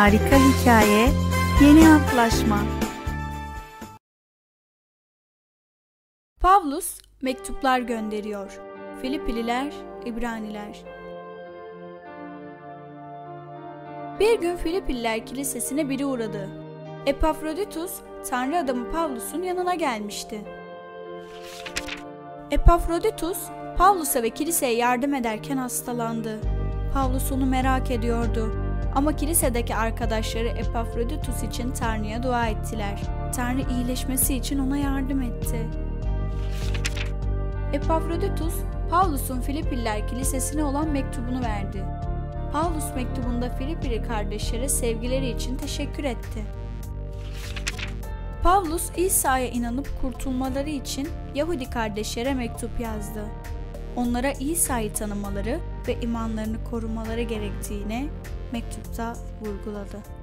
Harika hikaye, yeni antlaşma. Pavlus mektuplar gönderiyor. Filipliler, İbraniler. Bir gün Filipliler kilisesine biri uğradı. Epafroditus, Tanrı adamı Pavlus'un yanına gelmişti. Epafroditus, Pavlus'a ve kiliseye yardım ederken hastalandı. Pavlus onu merak ediyordu. Ama kilisedeki arkadaşları Epafroditus için Tanrı'ya dua ettiler. Tanrı iyileşmesi için ona yardım etti. Epafroditus, Pavlus'un Filipliler kilisesine olan mektubunu verdi. Pavlus mektubunda Filipili kardeşlere sevgileri için teşekkür etti. Pavlus, İsa'ya inanıp kurtulmaları için Yahudi kardeşlere mektup yazdı. Onlara İsa'yı tanımaları ve imanlarını korumaları gerektiğini mektupta vurguladı.